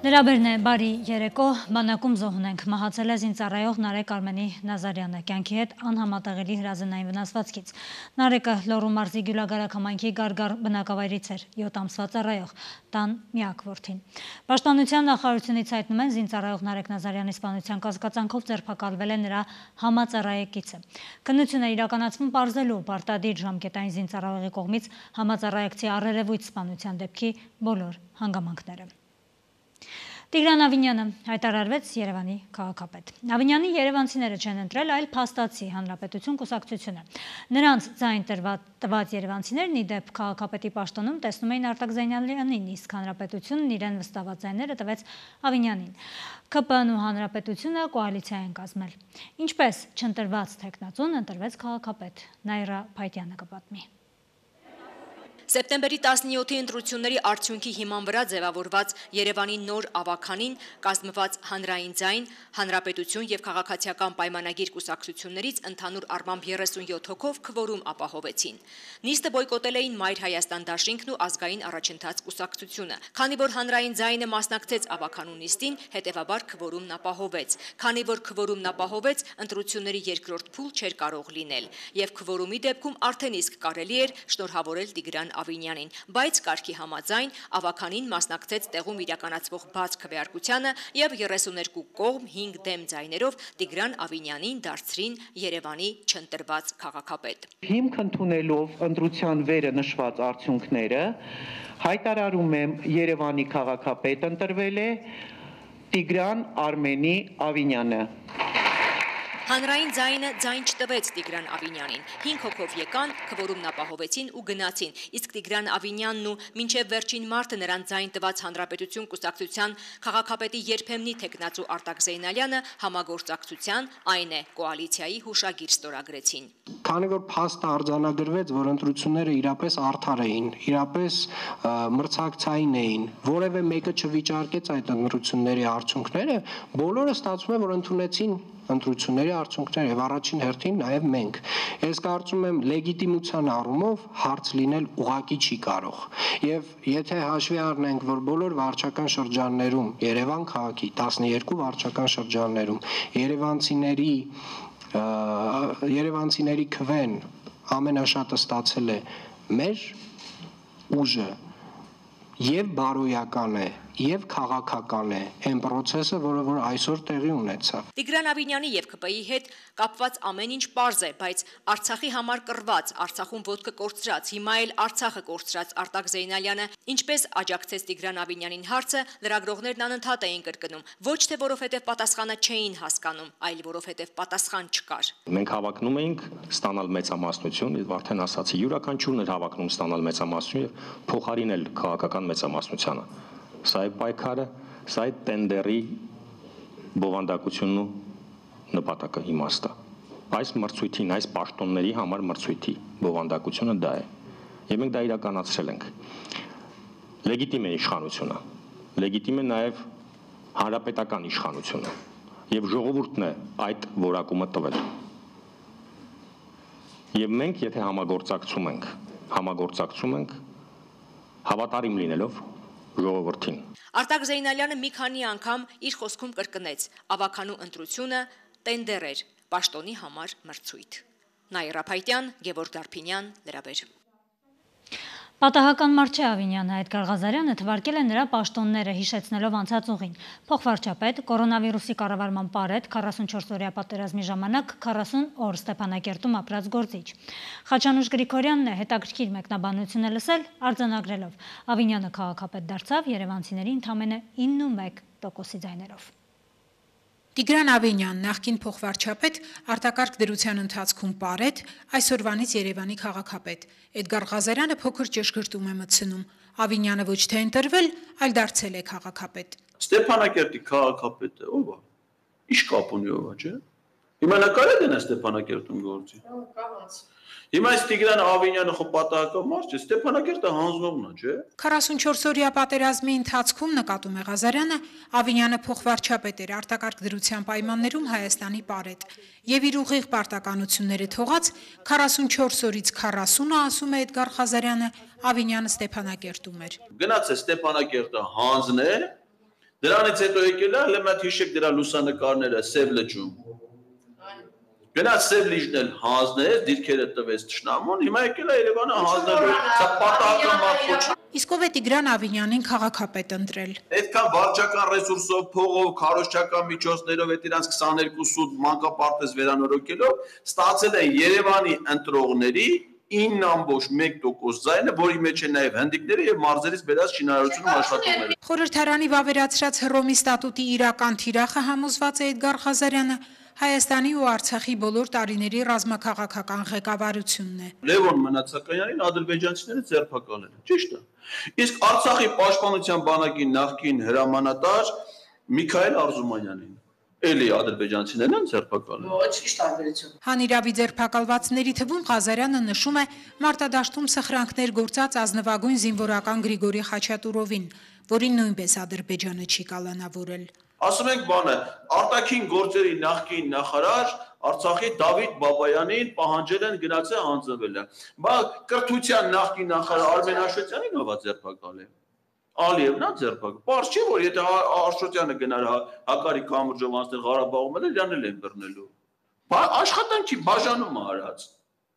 Լրաբերն է, բարի երեկո, բանակում զոհուն ենք, մահացել է զինծառայող Նարեկ Արմենի Նազարյանը, կյանքի հետ անհամատեղելի հրազենային վնասվածքից։ Նարեկը Լոռու մարզի Գյուլագարակ համայնքի Գարգար բնակավայրից էր, 7 ամսվա ծառայող, տան միակ որդին։ Պաշտպանության նախարարությունից հայտնում են, զինծառայող Նարեկ Նազարյանի սպանության կասկածանքով ձերբակալվել է նրա համածառայեկիցը։ Քննություն է իրականացվում պարզելու պարտադիր ժամկետային զինծառայողի կողմից համածառայեկցի առերևույթ սպանության դեպքի բոլոր հանգամանքները։ Տիգրան Ավինյանը հայտարարվեց Երևանի քաղաքապետ։ Ավինյանի երևանցիները չեն ընտրել, այլ փաստացի Հանրապետություն կուսակցությունը։ Նրանց ձայն տված երևանցիներն ի դեպ քաղաքապետի պաշտոնում տեսնում էին Արտակ Զեյնալյանին, իսկ Հանրապետությունն իրեն վստահված ձայները տվեց Ավինյանին։ ԿՊ-ն ու Հանրապետությունը կոալիցիա են կազմել։ Ինչպես չընտրված թեկնածուն ընտրվեց քաղաքապետ, Նաիրա Փայտյանը կպատմի։ Սեպտեմբերի 17-ի ընտրությունների արդյունքի հիման վրա ձևավորված Երևանի նոր ավականին կազմված հանրային ձայն, Հանրապետություն և քաղաքացիական պայմանագիր կուսակցություններից ընդհանուր առմամբ 37 հոգով քվորում ապահովեցին։ Նիստը բոյկոտել էին Մայր Հայաստան դաշինքն ու ազգային առաջընթաց կուսակցությունը։ Քանի որ հանրային ձայնը մասնակցեց ավականու նիստին, հետևաբար քվորումն ապահովեց։ Քանի որ քվորումն ապահովեց, ընտրությունների երկրորդ փուլ չէր կարող լինել, եւ քվորումի դեպքում արդեն իսկ կարելի էր շնորհավորել Տիգրան Ավինյանին, բայց կարգի համաձայն ավականին մասնակցեց տեղում իրականացվող բաց քվեարկությանը եւ 32 կողմ 5 դեմ ձայներով Տիգրան Ավինյանին դարձրին Երևանի չընտրված քաղաքապետ։ Հիմք ընդունելով ընտրության վերը նշված արդյունքները հայտարարում եմ Երևանի քաղաքապետ ընտրվել է Տիգրան Արմենի Ավինյանը։ Հանրային ձայնը ձայն չտվեց Տիգրան Ավինյանին։ 5 հոգով եկան, քվորումն ապահովեցին ու գնացին, իսկ Տիգրան Ավինյանն ու մինչև վերջին մարտը նրան ձայն տված Հանրապետություն կուսակցության քաղաքապետի երբեմնի թեկնածու Արտակ Զեյնալյանը համագործակցության, այն է, կոալիցիայի հուշագիր ստորագրեցին։ Քանի որ փաստը արձանագրվեց, որ ընտրությունները իրապես արդար էին, իրապես մրցակցային էին, որևէ մեկը չվիճարկեց այդ ընտրությունների արդյունքները, բոլորը ստացվում է, որ ընդունեցին ընտրությունների արդյունքները եւ առաջին հերթին նաեւ մենք։ Ես կարծում եմ լեգիտիմության առումով հարց լինել ուղղակի չի կարող։ Եվ եթե հաշվի առնենք, որ բոլոր վարչական շրջաններում Երևան քաղաքի 12 վարչական շրջաններում երևանցիների քվեն ամենաշատը ստացել է մեր ուժը եւ բարոյական է եւ քաղաքական է այն process-ը, որը այսօր տեղի ունեցավ։ Տիգրան Ավինյանի եւ ԿՊ-ի հետ կապված ամեն ինչ պարզ է, բայց Արցախի համար կռված, Արցախում ոտքը կորցրած, հիմա էլ Արցախը կորցրած Արտակ Զեյնալյանը ինչպես աջակցեց Տիգրան Ավինյանին հարցը լրագրողներն անընդհատ էին կրկնում, ոչ թե որովհետեւ պատասխանը չէին հասկանում, այլ որովհետեւ պատասխան չկար։ Մենք հավակնում էինք ստանալ մեծամասնություն, եւ արդեն ասացի, յուրաքանչյուրն էր հավակնում ստանալ մեծամասնություն եւ փոխարինել քաղաքական մեծամասնությանը։ Սա է պայքարը, սա է տենդերի բովանդակությունն ու նպատակը իմաստը։ Այս մրցույթին, այս պաշտոնների համար մրցույթի բովանդակությունը դա է։ Եվ մենք դա իրականացրել ենք։ Լեգիտիմ է իշխանությունը, լեգիտիմ է նաև հանրապետական իշխանությունը, եւ ժողովուրդն է այդ որակումը տվել։ Եվ մենք, եթե համագործակցում ենք, հավատարիմ լինելով ժողովրդին։ Արտակ Զեյնալյանը մի քանի անգամ իր խոսքում կրկնեց. ավականու ընտրությունը տենդեր էր, պաշտոնի համար մրցույթ։ Նաիրա Փայտյան, Գևորգ Դարփինյան, Լրաբեր։ Պատահական մարդ չէ Ավինյանը, Էդգար Ղազարյանը թվարկել է նրա պաշտոնները, հիշեցնելով անցած ուղին։ Փոխվարչապետ, կորոնավիրուսի կառավարման պարետ, 44-օրյա պատերազմի ժամանակ 40 օր Ստեփանակերտում ապրած գործիչ։ Խաչանուշ Գրիգորյանն է հետաքրքիր մեկնաբանություն է լսել, արձանագրելով. Ավինյանը քաղաքապետ դարձավ երևանցիների ընդամենը 91% ձայներով։ Տիգրան Ավինյան, նախկին փոխվարչապետ, արտակարգ դրության ընթացքում պարետ, այսօրվանից Երևանի քաղաքապետ։ Էդգար Ղազարյանը փոքր ճշգրտում է մտցնում. Ավինյանը ոչ թե ընտրվել, այլ դարձել է քաղաքապետ։ Ստեփանակերտի քաղաքապետը ով է։ Ինչ կապ ունի ով է, չէ՞։ Հիմա նկար է դնա Ստեփանակերտում գործի։ Հիմա այս Տիգրան Ավինյանը խո պատահական մարդ չէ, Ստեփանակերտը հանձնողն է, չէ՞։ 44-օրյա պատերազմի ընթացքում, նկատում է Ղազարյանը, Ավինյանը փոխվարչապետ էր արտակարգ դրության պայմաններում Հայաստանի պարետ, եւ իր ուղիղ պարտականությունները թողած 44 օրից 40-ը, ասում է Էդգար Ղազարյանը, Ավինյանը Ստեփանակերտում էր։ Գնաց է Ստեփանակերտը հանձն է, Դրանից հետո եկել է, հələ մատ հիշեք դրա լուսանկարները Սև լճում։ Գնաց Սև լիճն էլ հանձնեց, դիրքերը տվեց Թշնամուն, հիմա եկել է Երևանը հանձնելու, սա պատահական մարդ ոչ։ Իսկ ով է Տիգրան Ավինյանին քաղաքապետ ընտրել։ Այդքան վարչական ռեսուրսով, փողով, քարոզչական միջոցներով, այդ իրանց 22 սուտ մանկապարտեզ վերանորոգելով ստացել են Երևանի ընտրողների 9.1% ձայնը, որի մեջ է նաև հնդիկները եւ մարզերից բերած շինարարությունում աշխատողները։ Խորհրդարանի վավերացրած Հռոմի ստատուտի իրական թիրախը համոզված է Էդգար Ղազարյանը Հայաստանի ու Արցախի բոլոր տարիների ռազմաքաղաքական ղեկավարությունն է։ Լևոն Մնացականյանին ադրբեջանցիները ձերբակալել են, ճիշտ է։ Իսկ Արցախի պաշտպանության բանակի նախկին հրամանատար Միքայել Արզումանյանին էլի ադրբեջանցիներն են ձերբակալել։ Ոչ, ի՞նչ տարբերություն։ Հանիրավի ձերբակալվածների թվում Ղազարյանը նշում է մարտադաշտում սխրանքներ գործած ազնվագույն զինվորական Գրիգորի Խաչատուրովին, որին նույնպես Ադրբեջանը չի կալանավորել։ Ասում ենք բանը, արտաքին գործերի նախկին նախարար Արցախի Դավիթ Բաբայանին պահանջել են գնացել հանձնվելը։ Բայց կրթության նախկին նախարար Արմեն Աշոտյանին ով է ձերբակալել։ Ալիևն է ձերբակալել։ Պարզ չի, որ եթե Աշոտյանը գնար Հակարի կամուրջով անցնել Ղարաբաղում, իրան էլ են բռնելու։ Աշխատանքի բաժանում արած։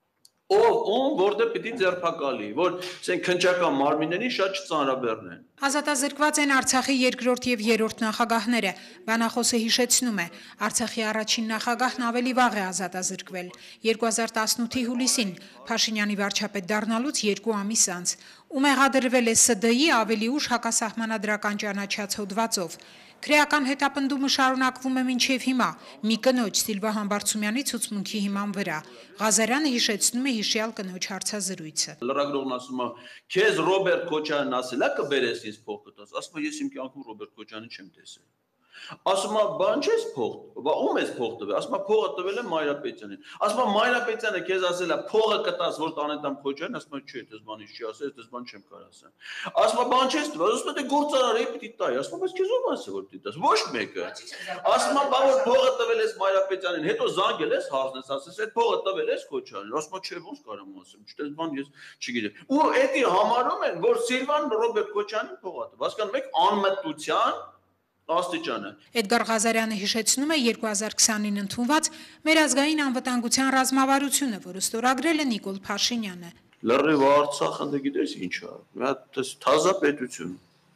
Ով որտեղ պիտի ձերբակալի, որ ասենք քննչական մարմիններին շատ չծանրաբեռնեն։ Ազատազրկված են Արցախի երկրորդ եւ երրորդ նախագահները։ Բանախոսը հիշեցնում է, Արցախի առաջին նախագահն ավելի վաղ է ազատազրկվել 2018-ի հուլիսին, Փաշինյանի վարչապետ դառնալուց 2 ամիս անց, ու մեղադրվել է ՍԴ-ի ավելի ուշ հակասահմանադրական ճանաչած հոդվածով։ Քրեական հետապնդումը շարունակվում է մինչև հիմա, մի կնոջ Սիլվա Համբարձումյանի ցուցմունքի հիման վրա։ Ղազարյանը հիշեցնում է հիշյալ կնոջ հարցազրույցը։ Լրագրողն ասում է, քեզ Ռոբերտ Քոչարյանն ասել է կբերես ինձ փող կտաս։ Ասում է, ես իմ կյանքում Ռոբերտ Քոչարյանին չեմ տեսել։ Ասում է, բան չես փող, ում ես փող տվել։ Ասում է, փողը տվել եմ Մայրապետյանին։ Ասում է, Մայրապետյանը քեզ ասել է, փողը կտաս, որ տանետամ Քոչարյանին, ասում է, չէ, դες բան չի ասել, դες բան չեմ կարող ասել։ Ասում է, բան չես տվել, ասում է, դե գործարարի պիտի տայի։ Ասում է, բայց քեզ ով ասել որ պիտի տաս։ Ոչ մեկը։ Ասում է, բա որ փողը տվել ես Մայրապետյանին, հետո զանգել ես հարցնես, ասես, այդ փողը տվել ես Քոչարյանին։ Ասում է, չէ, ոնց կարամ ասեմ, չտես բան ես չգիտեմ։ Ու էդի համարում են, որ Սիլվան Ռոբերտ Քոչարյանին փող է տվել։ Հասկանում եք, անմտության աստիճանը։ Էդգար Ղազարյանը հիշեցնում է 2020-ին ընդունված մեր ազգային անվտանգության ռազմավարությունը, որը ստորագրել է Նիկոլ Փաշինյանը։ Լրիվ Արցախը դե գիտես ինչ է, մի հատ թազա պետություն,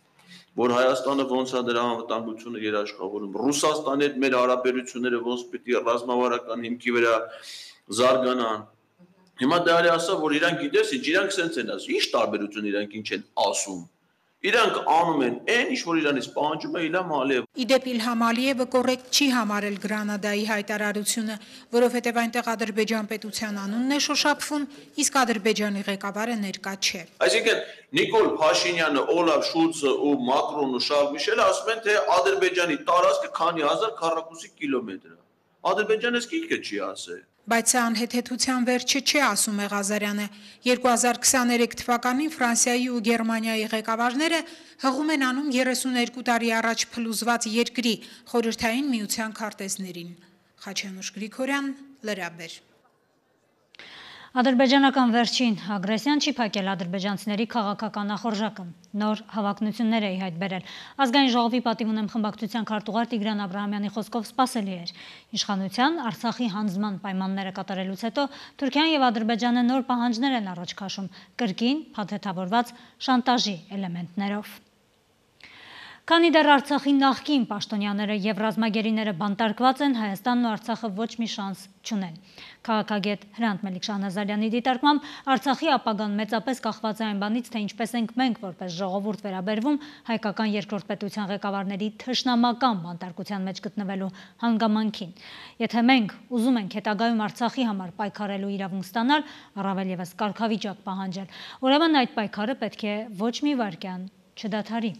որ Հայաստանը ոնց է դրա անվտանգությունը երաշխավորում, Ռուսաստանի հետ մեր հարաբերությունները ոնց պիտի ռազմավարական հիմքի վրա զարգանան։ Հիմա դա ասա, որ իրանք գիտես ինչ, իրանք սենց են ասում, ինչ տարբերություն իրանք ինչ են ասում։ Իրանք անում են այն, ինչ որ իրանից պահանջում է Իլհամ Ալիևը։ Իդեպ Իլհամ Ալիևը կոռեկտ չի համարել Գրանադայի հայտարարությունը, որովհետև այնտեղ Ադրբեջան պետության անունն է շոշափվում, իսկ Ադրբեջանի ղեկավարը ներկա չէ։ Այսինքն Նիկոլ Փաշինյանը, Օլաֆ Շուլցը ու Մակրոնը, Շարլ Միշելը ասում են, թե Ադրբեջանի տարածքը քանի հազար քառակուսի կիլոմետր է։ Ադրբեջանը սկիզբը չի ասել։ Բայց սա անհեթեթության վերջը չէ, ասում է Ղազարյանը։ 2023 թվականին Ֆրանսիայի ու Գերմանիայի ղեկավարները հղում են անում 32 տարի առաջ փլուզված երկրի խորհրդային միության քարտեզներին։ Խաչանուշ Գրիգորյան, Լրաբեր։ Ադրբեջանական վերջին ագրեսիան չի փակել ադրբեջանցիների քաղաքական նախորժակը։ Նոր հավակնություններ է հայտ բերել։ Ազգային ժողովի պատիվ ունեմ խմբակցության քարտուղար Տիգրան Աբրահամյանի խոսքով սպասելի էր։ Իշխանության Արցախի հանձնման պայմանները կատարելուց հետո Թուրքիան եւ Ադրբեջանը նոր պահանջներ են առաջ քաշում, կրկին փաթեթավորված շանտաժի էլեմենտներով։ Քանի դեռ Արցախի նախկին պաշտոնյաները եւ ռազմագերիները բանտարկված են, Հայաստանն ու Արցախը ոչ մի շանս չունեն։ Քաղաքագետ Հրանտ Մելիք Շահնազարյանի դիտարկմամբ Արցախի ապագան մեծապես կախված է այն բանից, թե ինչպես ենք մենք որպես ժողովուրդ վերաբերվում հայկական երկրորդ պետության ղեկավարների թշնամական բանտարկության մեջ գտնվելու հանգամանքին։ Եթե մենք ուզում ենք հետագայում Արցախի համար պայքարելու իրավունք ստանալ, առավել եւս կարգավիճակ պահանջել, ուրեմն այդ պայքարը պետք է ոչ մի վայրկյան չդադարի։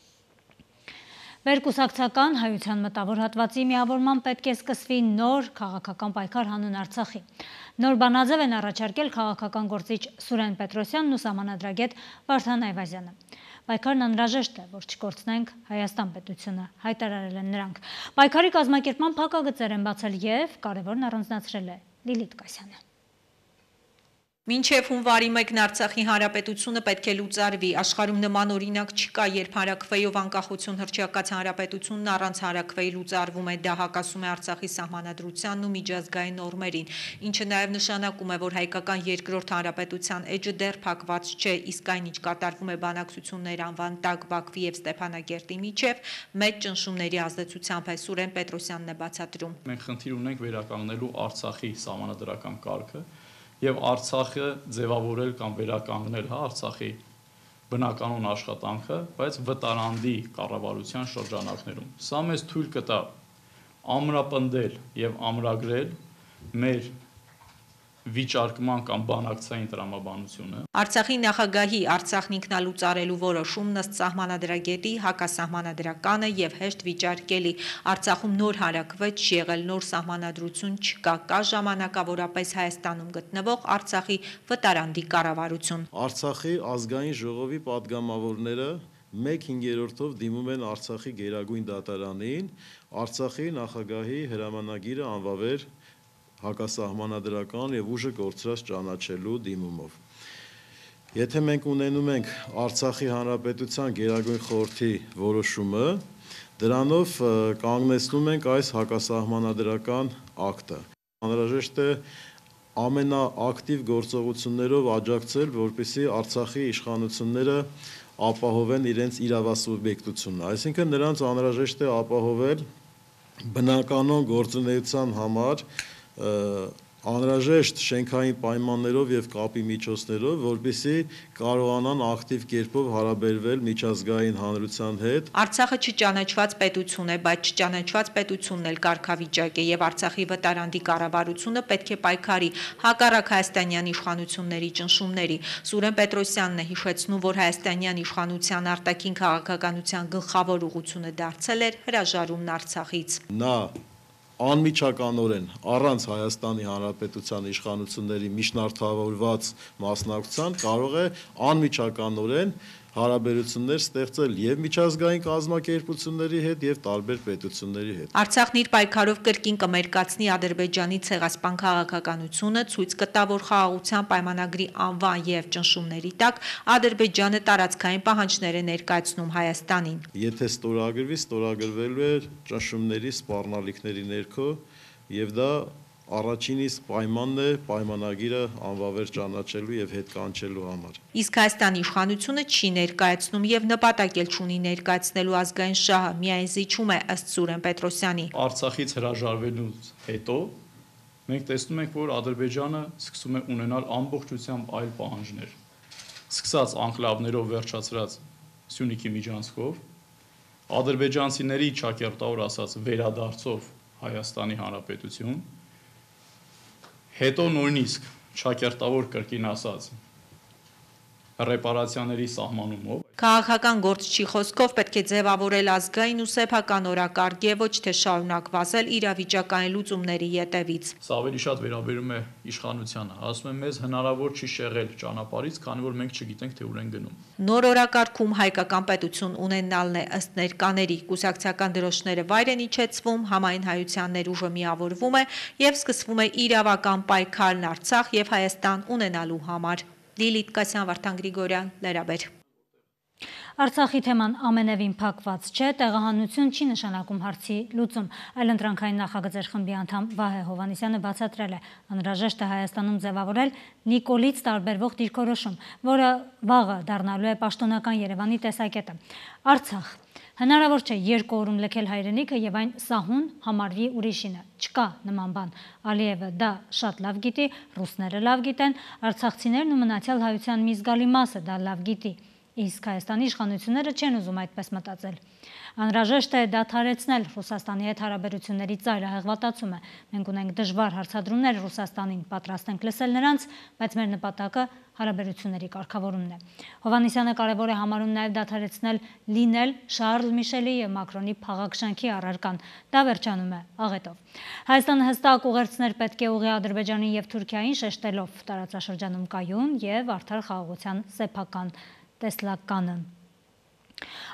Վերկուսակցական հայության մտավոր հատվածի միավորման պետք է սկսվի նոր քաղաքական պայքար հանուն Արցախի։ Նոր բանաձև են առաջարկել քաղաքական գործիչ Սուրեն Պետրոսյանն ու սահմանադրագետ Վարդան Այվազյանը։ Պայքարն անհրաժեշտ է, որ չկորցնենք Հայաստան պետությունը, հայտարարել են նրանք։ Պայքարի կազմակերպման փակագծեր են բացել եւ կարևորն առանձնացրել է Լիլիթ Կասյանը։ Մինչև հունվարի 1-ն Արցախի հանրապետությունը պետք է լուծարվի, աշխարհում նման օրինակ չկա, երբ հանրաքվեով անկախություն հռչակած հանրապետությունն առանց հանրաքվեի լուծարվում է, դա հակասում է Արցախի սահմանադրությանն ու միջազգային նորմերին, ինչը նաև նշանակում է, որ հայկական երկրորդ հանրապետության էջը դեռ փակված չէ, իսկ այն ինչ կատարվում է բանակցություններ անվան տակ Բաքվի եւ Ստեփանագերտի միջև, մեծ ճնշումների ազդեցությամբ է, Սուրեն Պետրոսյանն է բացատրում։ Մենք խնդիր ունենք վերականգնելու Արցախի սահմանադրական կարգը եւ Արցախը ձևավորել կամ վերականգնել Արցախի բնականոն աշխատանքը, բայց վտարանդի կառավարության շրջանակներում։ Սա մեզ թույլ կտա ամրապնդել եւ ամրագրել մեր վիճարկման կամ բանակցային տրամաբանությունը։ Արցախի նախագահի Արցախն ինքնալուծարելու որոշումն ըստ սահմանադրագետի հակասահմանադրականը եւ հեշտ վիճարկելի։ Արցախում նոր հանրաքվե չի եղել, նոր սահմանադրություն չկա, կա ժամանակավորապես Հայաստանում գտնվող Արցախի վտարանդի կառավարություն։ Արցախի ազգային ժողովի падգամավորները 1/5-ով դիմում են Արցախի գերագույն դատարանին Արցախի նախագահի հրամանագիրը անվավեր հակասահմանադրական եւ ուժը կորցրած ճանաչելու դիմումով։ Եթե մենք ունենում ենք Արցախի հանրապետության գերագույն խորհրդի որոշումը, դրանով կանգնեցնում ենք այս հակասահմանադրական ակտը։ Անհրաժեշտ է ամենաակտիվ գործողություններով աջակցել, որպեսզի Արցախի իշխանությունները ապահովեն իրենց իրավասուբյեկտությունը, այսինքն նրանց անհրաժեշտ է ապահովել բնականոն գործունեության համար անհրաժեշտ շենքային պայմաններով եւ կապի միջոցներով, որպեսզի կարողանան ակտիվ կերպով հարաբերվել միջազգային հանրության հետ։ Արցախը չճանաչված պետություն է, բայց չճանաչված պետությունն էլ կարգավիճակ է եւ Արցախի վտարանդի կառավարությունը պետք է պայքարի հակառակ հայաստանյան իշխանությունների ճնշումների։ Սուրեն Պետրոսյանն է հիշեցնում, որ հայաստանյան իշխանության արտաքին քաղաքականության գլխավոր ուղղությունը դարձել էր հրաժարումն Արցախից։ Նա անմիջականորեն առանց Հայաստանի Հանրապետության իշխանությունների միջնորդավորված մասնակցության կարող է անմիջականորեն հարաբերություններ ստեղծել եւ միջազգային կազմակերպությունների հետ եւ տարբեր պետությունների հետ։ Արցախն իր պայքարով կրկին կմերկացնի Ադրբեջանի ցեղասպան քաղաքականությունը, ցույց կտա, որ խաղաղության պայմանագրի անվան եւ ճնշումների տակ Ադրբեջանը տարածքային պահանջներ է ներկայացնում Հայաստանին։ Եթե ստորագրվելու է ճնշումների սպառնալիքների ներքո եւ դա առաջին իսկ պայմանն է պայմանագիրը անվավեր ճանաչելու եւ հետ կանչելու համար։ Իսկ Հայաստանի իշխանությունը չի ներկայացնում եւ նպատակ էլ չունի ներկայացնելու ազգային շահը, միայն զիջում է ըստ Սուրեն Պետրոսյանի։ Արցախից հրաժարվելուց հետո մենք տեսնում ենք, որ Ադրբեջանը սկսում է ունենալ ամբողջությամբ այլ պահանջներ։ Սկսած անկլավներով վերջացրած Սյունիքի միջանցքով, ադրբեջանցիների ճակերտավոր ասած վերադարձով Հայաստանի Հանրապետություն, հետո նույնիսկ ճակերտավոր կրկին ասած ռեպարացիաների սահմանումով։ Քաղաքական գործչի խոսքով պետք է ձևավորել ազգային ու սեփական օրակարգ եւ ոչ թե շարունակ վազել իրավիճակային լուծումների ետևից։ Սա ավելի շատ վերաբերում է իշխանությանը։ Ասում եմ, մեզ հնարավոր չի շեղել ճանապարհից, քանի որ մենք չգիտենք, թե ուր են գնում։ Նոր օրակարգում հայկական պետություն ունենալն է ըստ ներկաների, կուսակցական դրոշները վայր են իջեցվում, համայն հայության ներուժը միավորվում է եւ սկսվում է իրավական պայքարն Արցախ եւ Հայաստան ունենալու համար։ Լիլիթ Կասյան, Վարդան Գրիգորյան, Լերաբեր։ Արցախի թեման ամենևին փակված չէ, տեղահանություն չի նշանակում հարցի լուծում, այլ ընտրանքային նախագծեր խմբի անդամ Վահե Հովհաննիսյանը բացատրել է, անհրաժեշտ է Հայաստանում ձևավորել Նիկոլից տարբերվող դիրքորոշում, որը վաղը դառնալու է պաշտոնական Երևանի տեսակետը։ Արցախ։ Հնարավոր չէ երկու օրում լքել հայրենիքը եւ այն սահուն համարվի ուրիշինը։ Չկա նման բան։ Ալիևը դա շատ լավ գիտի, ռուսները լավ գիտեն, արցախցիներն ու մնացյալ հայության մի զգալի մասը դա լավ գիտի։ Իսկ Հայաստանի իշխանությունները չեն ուզում այդպես մտածել։ Անհրաժեշտ է դադարեցնել Ռուսաստանի հետ հարաբերությունների ծայրահեղվատացումը։ Մենք ունենք դժվար հարցադրումներ Ռուսաստանին, պատրաստ ենք լսել նրանց, բայց մեր նպատակը հարաբերությունների կարգավորումն է։ Հովհաննիսյանը կարևոր է համարում նաև դադարեցնել լինել Շարլ Միշելի եւ Մակրոնի փաղաքշանքի առարկան։ Դա վերջանում է աղետով։ Հայաստանը հստակ ուղերձներ պետք է ուղղի Ադրբեջանին եւ Թուրքիային, շեշտելով տարածաշրջանում կայուն եւ արդար խաղաղության սեփական տեսլականը։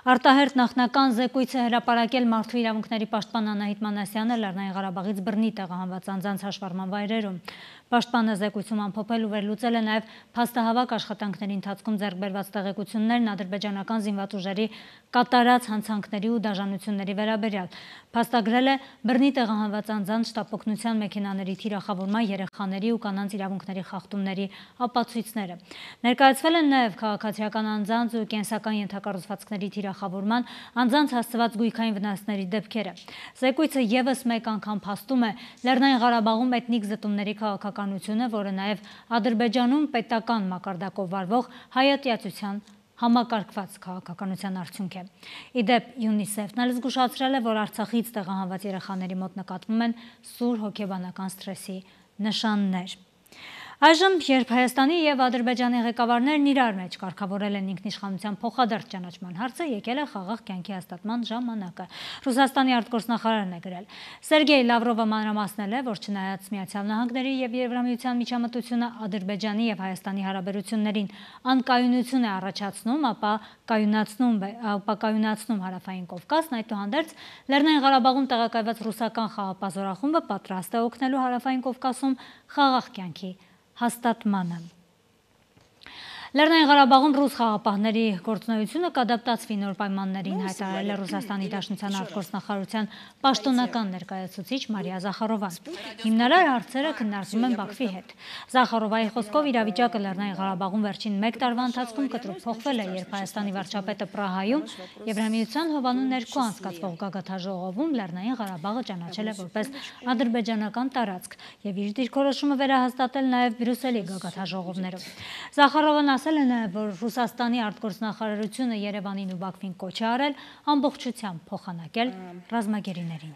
Արտահերթ նախնական զեկույց է հրապարակել Մարդու իրավունքների պաշտպան Անահիտ Մանասյանը Լեռնային Ղարաբաղից բռնի տեղահանված անձանց հաշվառման վայրերում։ Պաշտպանը զեկույցում ամփոփել ու վերլուծել է նաև փաստահավաք աշխատանքների ընթացքում ձեռք բերված տեղեկություններն ադրբեջանական զինված ուժերի կատարած հանցանքների ու դաժանությունների վերաբերյալ։ Փաստագրել է բռնի տեղահանված անձանց շտապօգնության մեքենաների թիրախավորման, երեխաների ու կանանց իրավունքների խախտումների ապացույցները։ Ներկայացվել են նաև քաղաքացիական անձանց ու կենսական ենթակառուցվածքների թիրախավորման, անձանց հասցված գույքային վնասների դեպքերը։ Զեկույցը ևս մեկ անգամ փաստում է Լեռնային Ղարաբաղում էթնիկ զտումների քաղաքականությունը, որը նաև Ադրբեջանում պետական մակարդակով վարվող հայատյացության համակարգված քաղաքականության արդյունք է։ Իդեպ ՅՈՒՆԻՍԵՖ-ն էլ զգուշացրել է, որ Արցախից տեղահանված երեխաների մոտ նկատվում են սուր հոգեբանական սթրեսի նշաններ։ Այժմ, երբ Հայաստանի և Ադրբեջանի ղեկավարներն իրար մեջ կարգավորել են ինքնիշխանության փոխադարձ ճանաչման հարցը, եկել է խաղաղ կյանքի հաստատման ժամանակը։ Ռուսաստանի արտգործնախարարն է գրել. Սերգեյ Լավրովը մանրամասնել է, որ չնայած Միացյալ Նահանգների և Եվրամիության միջամտությունը Ադրբեջանի և Հայաստանի հարաբերություններին անկայունություն է առաջացնում, ապա կայունացնում Հարավային Կովկասն, այդուհանդերձ Լեռնային Ղարաբաղում տեղակայված ռուսական խաղապազորախումբը պատրաստ է օգնելու Հարավային Կովկասում խաղաղ կյանքի հաստատմանը։ Լեռնային Ղարաբաղում ռուս խաղապահների գործունեությունը կադապտացվի նոր պայմաններին, հայտարարել է Ռուսաստանի Դաշնության արտգործնախարարության պաշտոնական ներկայացուցիչ Մարիա Զախարովան։ Հիմնարար հարցերը քննարկվում են Բաքվի հետ։ Զախարովայի խոսքով իրավիճակը Լեռնային Ղարաբաղում վերջին մեկ տարվա ընթացքում կտրուկ փոխվել է, երբ Հայաստանի վարչապետը Պրահայում Եվրամիության հովանու ներքո անցկացվող գագաթաժողովում Լեռնային Ղարաբաղը ճանաչել է որպես ադրբեջանական տարածք և իր դիրքորոշումը վերահաստատել նաև Բրյուսելի գագաթաժողովներում։ Զախարովան ասել է նաև, որ Ռուսաստանի արտգործնախարարությունը Երևանին ու Բաքվին կոչ է արել ամբողջությամբ փոխանակել ռազմագերիներին։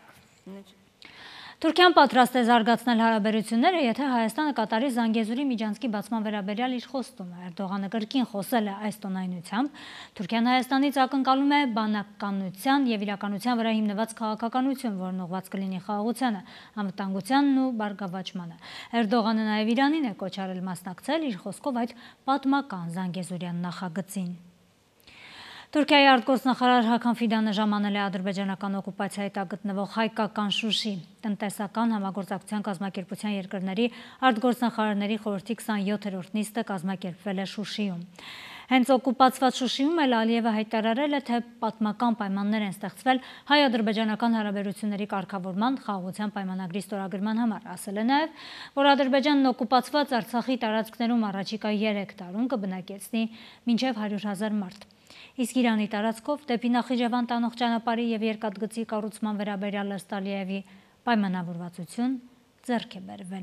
Թուրքիան պատրաստ է զարգացնել հարաբերությունները, եթե Հայաստանը կատարի Զանգեզուրի միջանցքի բացման վերաբերյալ իր խոստումը։ Էրդողանը կրկին խոսել է այս տոնայնությամբ։ Թուրքիան Հայաստանից ակնկալում է բանականության և իրականության վրա հիմնված քաղաքականություն, որն ուղղված կլինի խաղաղությանը, անվտանգությանն ու բարգավաճմանը։ Էրդողանը նաև Իրանին է կոչ արել մասնակցել իր խոսքով այդ պատմական Զանգեզուրյան նախագծին։ Թուրքիայի արտգործնախարար Հական Ֆիդանը ժամանել է ադրբեջանական օկուպացիայի տակ գտնվող հայկական Շուշի։ Տնտեսական համագործակցության կազմակերպության երկրների արտգործնախարարների խորհրդի 27-րդ նիստը կազմակերպվել է Շուշիում։ Հենց օկուպացված Շուշիում էլ Ալիևը հայտարարել է, թե պատմական պայմաններ են ստեղծվել հայ-ադրբեջանական հարաբերությունների կարգավորման խաղաղության պայմանագրի ստորագրման համար։ Ասել է նաև, որ Ադրբեջանն օկուպացված Արցախի տարածքներում առաջիկա 3 տարում կբնակեցնի մինչև 100,000 մարդ։ Իսկ Իրանի տարածքով դեպի Նախիջևան տանող ճանապարհի և երկաթգծի կառուցման վերաբերյալ ըստ Ալիևի պայմանավորվածություն ձեռք է բերվել։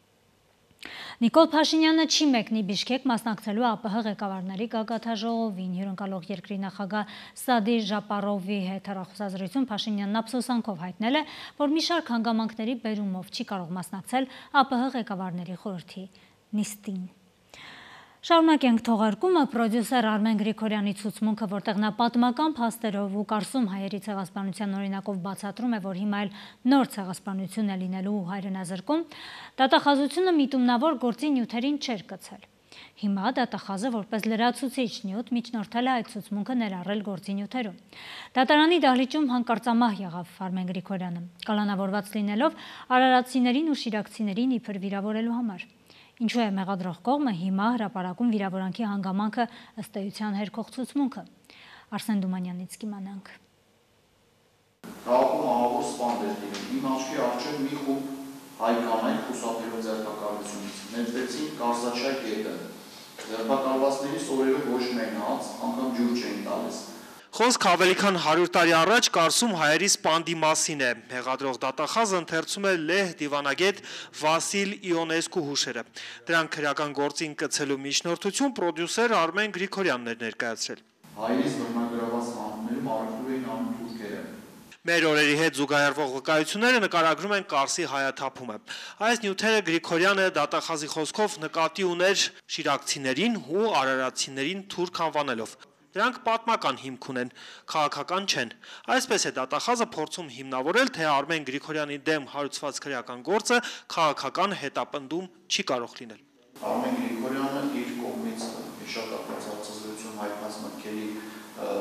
Նիկոլ Փաշինյանը չի մեկնի Բիշկեք մասնակցելու ԱՊՀ ղեկավարների գագաթաժողովին։ Հյուրընկալող երկրի նախագահ Սադի Ժապարովի հետ հեռախոսազրույցում Փաշինյանն ափսոսանքով հայտնել է, որ մի շարք հանգամանքների բերումով չի կարող մասնակցել ԱՊՀ ղեկավարների խորհրդի նիստին։ Շարունակենք թողարկումը պրոդյուսեր Արմեն Գրիգորյանի ցուցմունքը, որտեղ նա պատմական փաստերով ու Կարսում հայերի ցեղասպանության օրինակով բացատրում է, որ հիմա էլ նոր ցեղասպանություն է լինելու հայրենազրկում, դատախազությունը միտումնավոր գործի նյութերին չէր կցել։ Հիմա դատախազը որպես լրացուցիչ նյութ միջնորդել է այդ ցուցմունքը ներառել գործի նյութերում։ Դատարանի դահլիճում հանկարծամահ եղավ Արմեն Գրիգորյանը, կալանավորված լինելով արարատցիներին ու շիրակցիներին իբր վիրավորելու համար։ Ինչու է մեղադրող կողմը հիմա հրապարակում վիրավորանքի հանգամանքը ըստ էության հերքող ցուցմունքը։ Արսեն Դումանյանից կիմանանք։ Քաղաքում ահավոր սպանդ էր լինում։ Իմ աչքի առջև մի խումբ հայ կանայք խուսափելով ձերբակալությունից նետվեցին Կարսաչայ գետը։ Ձերբակալվածներից օրերով ոչ մենաց, անգամ ջուր չէին տալիս։ Խոսք ավելի քան 100 տարի առաջ Կարսում հայերի սպանդի մասին է։ Մեղադրող դատախազը ընթերցում է լեհ դիվանագետ Վասիլ Իոնեսկու հուշերը։ Դրանք քրեական գործին կցելու միջնորդություն պրոդյուսեր Արմեն Գրիգորյանն էր ներկայացրել։ Հայերից բռնագրաված հանումներում առաքվում էին անում թուրքերը։ Մեր օրերի հետ զուգահեռվող վկայությունները նկարագրում են Կարսի հայաթափումը։ Այս նյութերը Գրիգորյանը դատախազի խոսքով նկատի ուներ շիրակցիներին ու արարատցիներին թուրք անվանելով։ Դրանք պատմական հիմք ունեն, քաղաքական չեն։ Այսպես է դատախազը փորձում հիմնավորել, թե Արմեն Գրիգորյանի դեմ հարուցված քրեական գործը քաղաքական հետապնդում չի կարող լինել։ Արմեն Գրիգորյանը իր կողմից հիշատակված հարցազրույցում հայտնած մտքերի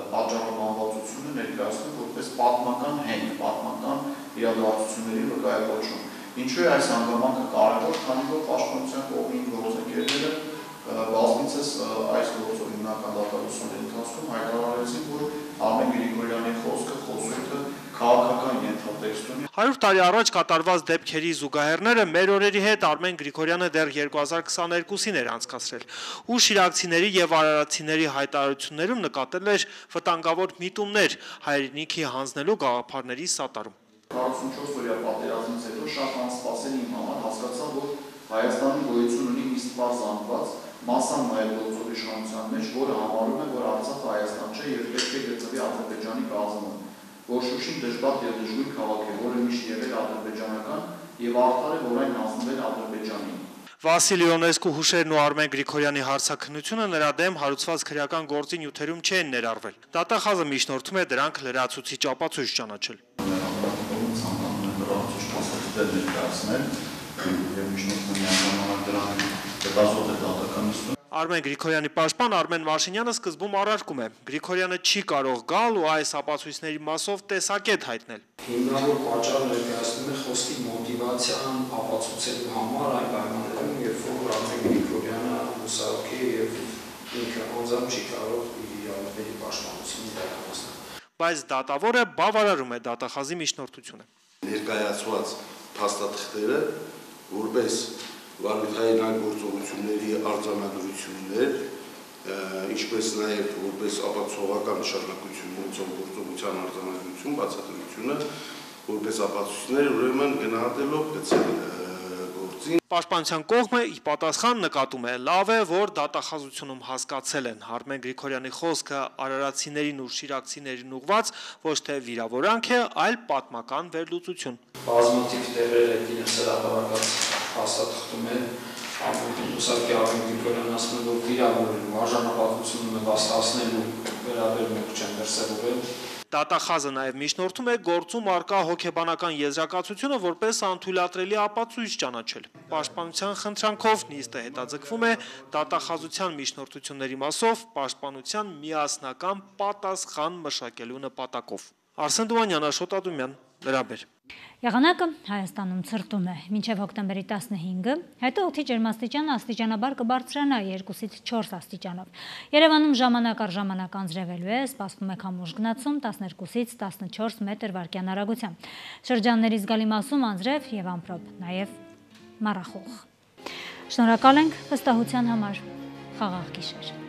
պատճառաբանվածությունը ներկայացնում որպես պատմական հենք, պատմական իրադարձությունների վկայակոչում։ Ինչու է այս հանգամանքը կարևոր, քանի որ պաշտպանության կողմին գործընկերները բազմիցս այս գործով հիմնական դատավարությունների ընթացքում հայտարարեցին, որ Արմեն Գրիգորյանի խոսքը, խոսույթը քաղաքական ենթատեքստ ունի։ 100 տարի առաջ կատարված դեպքերի զուգահեռները մեր օրերի հետ Արմեն Գրիգորյանը դեռ 2022-ին էր անցկացրել, ու շիրակցիների եւ արարատցիների հայտարարություններում նկատել էր վտանգավոր միտումներ հայրենիքի հանձնելու գաղափարների սատարում։ 44-օրյա պատերազմից հետո շատ անսպասելի իմ համար հասկացա, որ Հայաստանի գոյություն ունի մի սպառ զանգված մասսան նաև գործող իշխանության մեջ, որը համարում է, որ Արցախը Հայաստան չէ եւ պետք է գծվի Ադրբեջանի կազմում, որ Շուշին դժբախտ եւ դժգույն քաղաք է, որը միշտ եղել ադրբեջանական եւ արդար է, որ այն հանձնվել Ադրբեջանին։ Վասիլի Օնեսկու հուշերն ու Արմեն Գրիգորյանի հարցաքննությունը նրա դեմ հարուցված քրեական գործի նյութերում չեն ներառվել։ Դատախազը միջնորդում է դրանք լրացուցիչ ապացույց ճանաչել։ Արմեն Գրիգորյանի պաշտպան Արմեն Մաշինյանը սկզբում առարկում է. Գրիգորյանը չի կարող գալ ու այս ապացույցների մասով տեսակետ հայտնել։ Հիմնավոր պատճառը ներկայացնում է խոսքի մոտիվացիան ապացուցելու համար այն պայմաններում, երբ որ Արմեն Գրիգորյանը հուսահոգի եւ ինքը անձամբ չի կարող իր իրավունքների պաշտպանություն իրականացնել։ Բայց դատավորը բավարարում է դատախազի միջնորդությունը։ Ներկայացված փաստաթղթերը որպես վարույթային այլ գործողությունների արձանագրություններ, ինչպես նաև որպես ապացուցողական նշանակություն ունեցող գործողության արձանագրություն, բացատրությունը, որպես ապացույցներ ուրեմն գնահատելով գծել գործին։ Պաշտպանության կողմը ի պատասխան նկատում է, լավ է, որ դատախազությունում հասկացել են Արմեն Գրիգորյանի խոսքը արարատցիներին ու շիրակցիներին ուղված ոչ թե վիրավորանք է, այլ պատմական վերլուծություն։ Բազմաթիվ տեղեր է դինս հրապարակած հաստատվում է Ուսակի Արմեն Գրիգորյանը ասում է, որ վիրավորելու արժանապատվությունը նվաստացնելու վերաբերմունք չեն դրսևորել։ Դատախազը նաև միջնորդում է գործում առկա հոգեբանական եզրակացությունը որպես անթույլատրելի ապացույց ճանաչել։ Պաշտպանության խնդրանքով նիստը հետաձգվում է դատախազության միջնորդությունների մասով պաշտպանության միասնական պատասխան մշակելու նպատակով։ Արսեն Դումանյան, Աշոտ Ադումյան, Լրաբեր։ Եղանակը Հայաստանում ցրտում է մինչև հոկտեմբերի 15-ը, հետո օդի ջերմաստիճանը աստիճանաբար կբարձրանա 2-ից 4 աստիճանով։ Երևանում ժամանակ առ ժամանակ անձրևելու է, սպասվում է քամուշ գնացում 12-ից 14 մետր վարկյան արագությամբ։ Շրջանների զգալի մասում անձրև եւ ամպրոպ, նաեւ մառախուղ։ Շնորհակալ ենք վստահության համար։ Խաղաղ գիշեր։